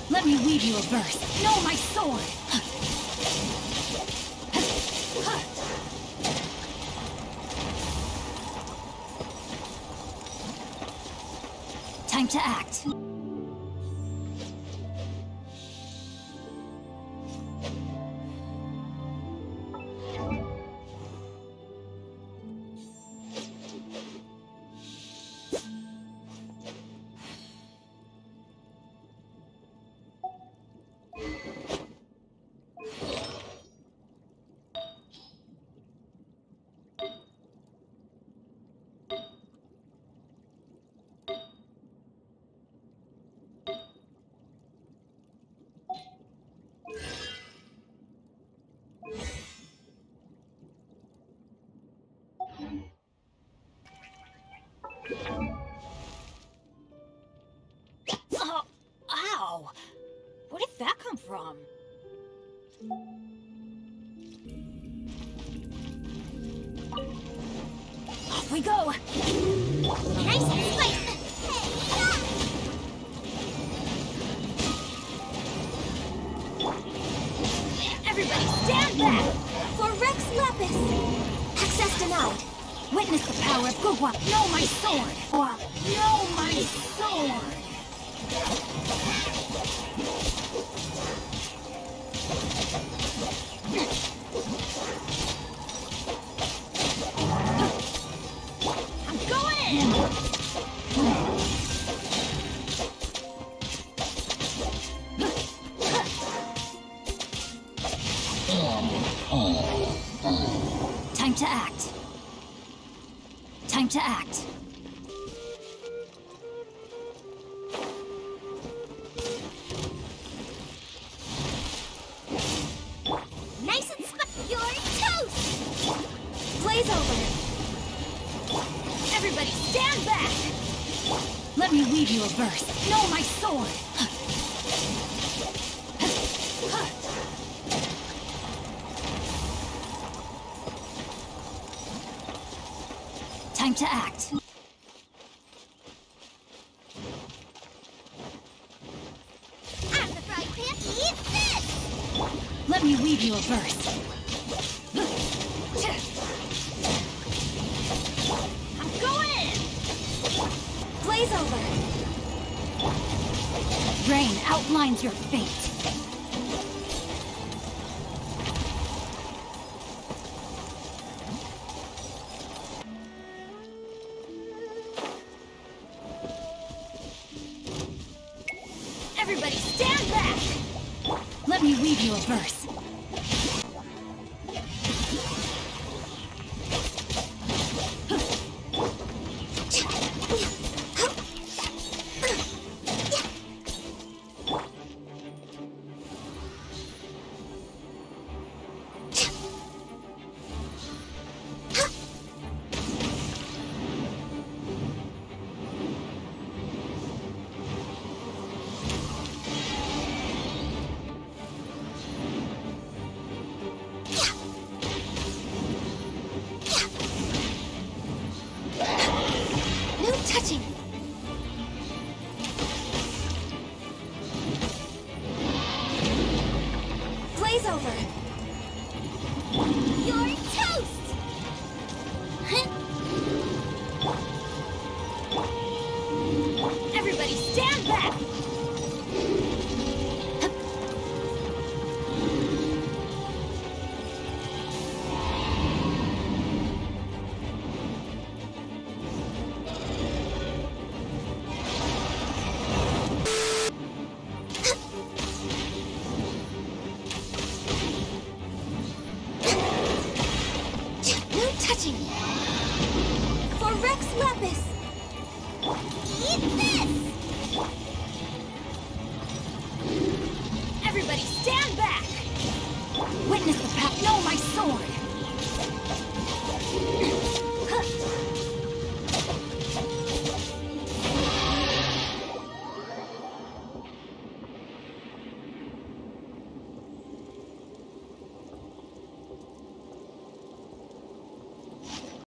Let me weave you a verse. No, my sword! Time to act. Ow! Where did that come from? Off we go! Nice and spicy! Everybody stand back! For Rex Lapis! Access denied! Witness the power of Gugwa! No, my sword! No, my sword! I'm going in! Time to act. Time to act. Nice and spicy. You're toast! Blaze over. Everybody stand back! Let me weave you a verse. No, my sword! Time to act. I'm the fried pan. Eat this! Let me weave you a verse. I'm going in! Blaze over. Rain outlines your fate. Everybody stand back! Let me weave you a verse. Touching! Blaze over.